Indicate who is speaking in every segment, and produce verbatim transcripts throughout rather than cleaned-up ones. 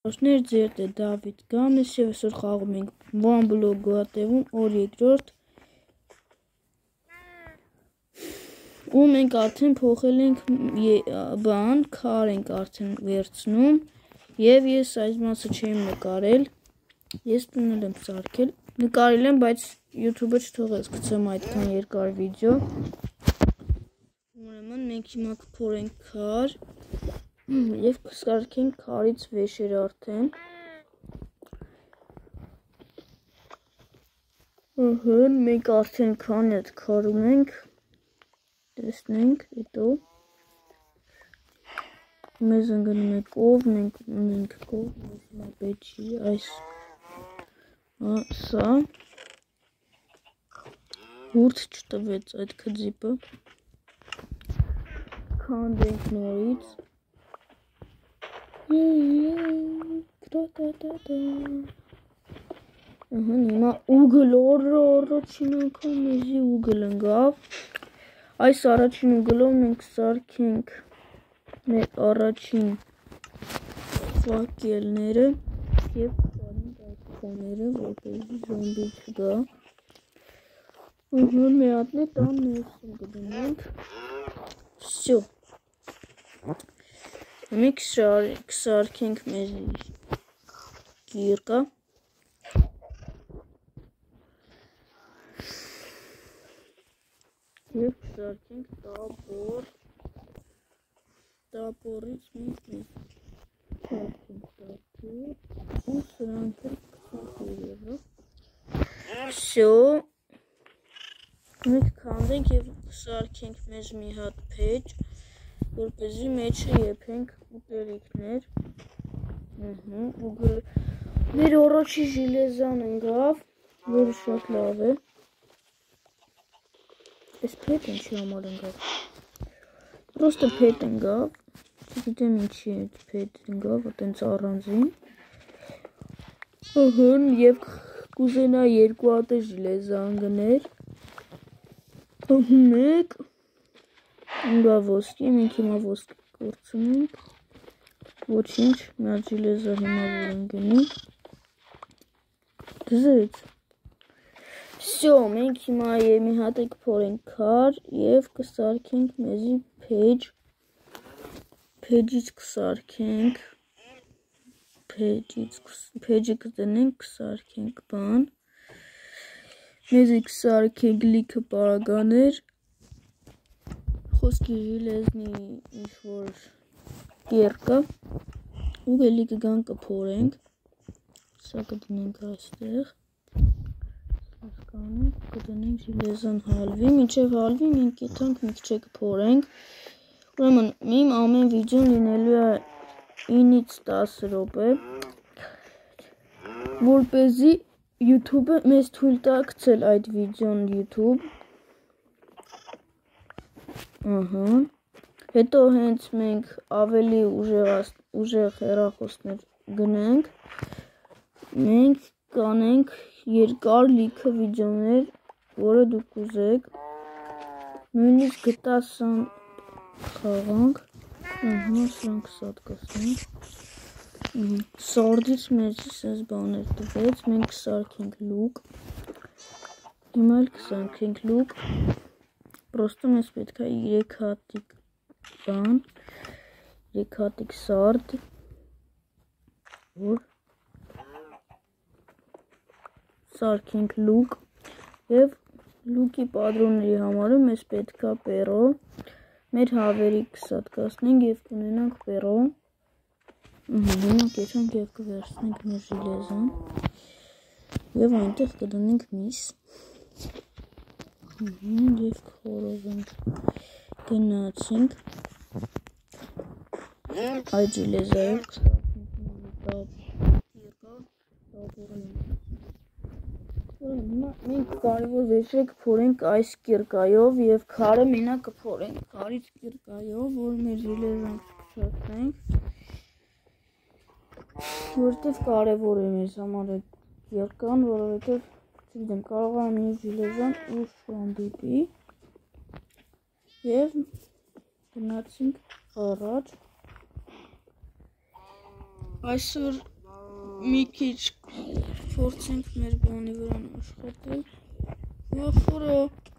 Speaker 1: Ներ ձեր դե Դավիթ Գամես եւ այսօր խաղում ենք One Block գոհատևում օր երկրորդ ու մենք արդեն փոխել ենք բան, քար ենք արդեն վերցնում եւ ես այս մասը չեմ նկարել ես տունել եմ սարքել նկարել եմ բայց YouTube-ը չթողեց գցեմ այդքան երկար վիդեո ուրեմն մենք հիմա կփորենք քար Եվ կսարքենք քարից վեշեր արդեն Ահա մենք արդեն քանի հատ քար ունենք տեսնենք հետո մեզ ընկնում է կով մենք ունենք կով հիմա պետք չի այս սա հուրդ չտվեց այդ քծիպը քանդենք նորից Հիմա ուգլ առաջին անգամ մեզի ուգլ ընկավ այս առաջին ուգլով մենք սարքենք մեր առաջին ֆակելները և կարենք այդ քոները որպեսզի զոմբի չգա մի հատն է տան ներսում կդնենք Всё Մենք կսարքենք մեր գիրկը և կսարքենք տապոր տապորից մենք սարքենք տապոր ու սրանք էլ կսարքենք Всё Մենք քանդենք և կսարքենք մեզ մի հատ փեջ որպեսզի մեջը եփենք ուտելիքներ մեր առաջի ժիլեզան ընկավ որը շատ լավ է այս փետ ինչի համար ընկավ պրոստը փետ ընկավ չգիտեմ ինչի այդ փետ ընկավ այտենց առանձին և կուզենա երկու հատ ժիլեզա ընկներ մեկ Ինգա ոսկի, մենք հիմա ոսկի կորցնենք Ոչինչ, մի հատ ժիլեզա հիմա որ ընկնի Գզեց Всё, մենք հիմա մի հատ կփորենք քար և կսարքենք մեզի փեջ Փեջից կսարքենք Փեջը կդնենք կսարքենք բան Մեզի կսարքենք լիքը պարագաներ Խոսքի ժիլեզնի ինչ-որ կերկը ու էլի կգան կփորենք Սա կդնենք այստեղ Կդնենք ժիլեզան հալվի Մինչև հալվի մենք կեթանք մի քիչ կփորենք Ուրեմն իմ ամեն վիդեոն լինելու է ինից տասը րոպե Որպեսզի YouTube-ը մեզ թույլ տա գցել այդ վիդեոն YouTube Ահա Հետո հենց մենք ավելի ուժեղ հեռախոսներ գնենք Մենք կանենք երկար լիքը վիդեոներ, որը դուք ուզեք Նույնիսկ գտասան խաղանք Ահա սրանք սատկացնենք Սորդից մեզ սենց բաներ տվեց, մենք կսարքենք լուկ Հիմա էլ կսարքենք լուկ Պրոստը մեզ պետք է երեք հատիկ բան, երեք հատիկ սարդ Որ Սարքենք լուկ և լուկի պատրոնների համարը մեզ պետք է պերո Մեր հավերի կսատկացնենք և կունենանք պերո Հիմա կեթանք և կվերցնենք մեր ժիլեզան Եվ այնտեղ կդնենք միս Եվ կխորովենք Գնացինք Այդ ժիլեզայով Մենք կարևոր վեշեր կփորենք այս կիրկայով և քարը մենակ կփորենք քարից կիրկայով, որ մեր ժիլեզան չփչացնենք Որտև կարևոր է մեզ համար է կիրկան, որովհետև չգիտեմ կարող է մի ժիլեզան ուշ հանդիպի Եվ գնացինք առաջ Այսօր մի քիչ փորձենք մեր բանի վրա աշխատել։ Վախորա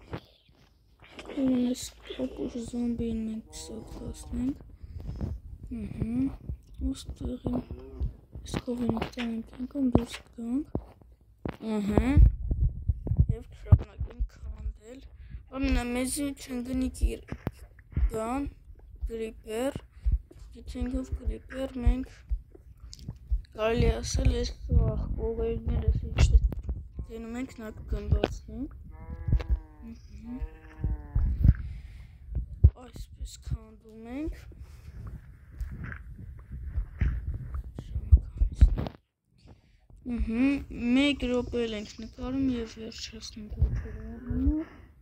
Speaker 1: ունես կապուշ զոմբին մենք սատկացնենք։ Ահա, ոստեղին սկովին տանենք անգամ դուրս գանք։ Ահա, և շարունակենք քանդել։ Ամենա մեզի չընկնի գան գրիպեր, գիթենքով գրիպեր մենք կարելի ասել այս կողերներս ինչ դենում ենք նա կգնբացնենք։ Այսպես քանդում ենք։ Մեկ րոպե ենք նկարում և վերջացնենք ողջերանը։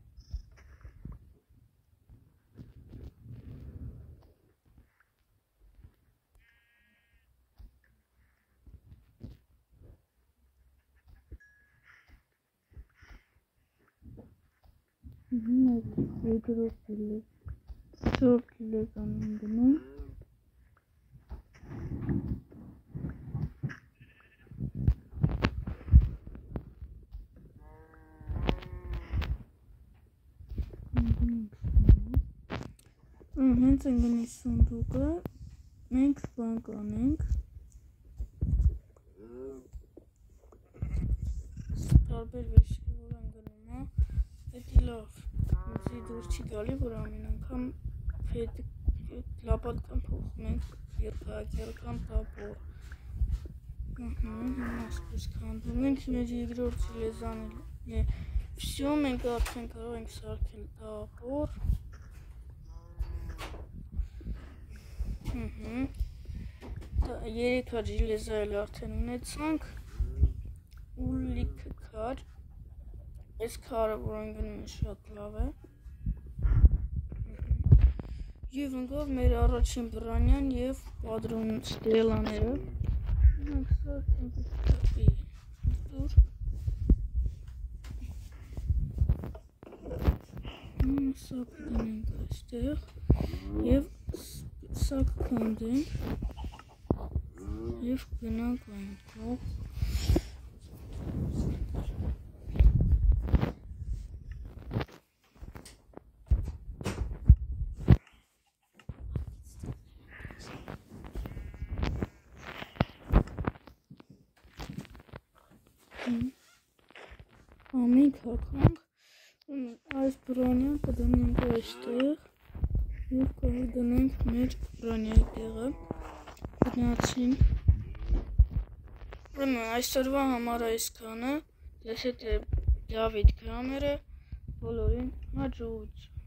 Speaker 1: Չորս կիլոգրամ եմ գնում։ Հենց ընկնի սունդուկը, մենք բան կանենք։ Տարբեր վերջի որ ընկնում է, հետի լավ, ինձի դուր չի գալի, որ ամեն անգամ լապատկան փոխում ենք երկրակերկան տապոր։ Ասպես քանդում ենք, մեր երկրորդ լեզան է։ Всё, մենք արդեն կարող ենք սարքել տապոր։ Երեք հատ ժիլեզա էլ արդեն ունեցանք ու լիքը քար, այս քարը որ ընկնում է շատ լավ է և ընկավ մեր առաջին բրանյան և պատրոն ստելաները մենք սարքենք կապի դուր սա կդնենք այստեղ և սա կքանդենք և գնանք այն կող ամեն կականք այս բրանյան կդնենք այստեղ և կդնենք մեր բրանյայի տեղը գնացինք այսօրվա համար այսքանը, ձեզ հետ է Դավիթ Կրամերը, բոլորին հաջողություն։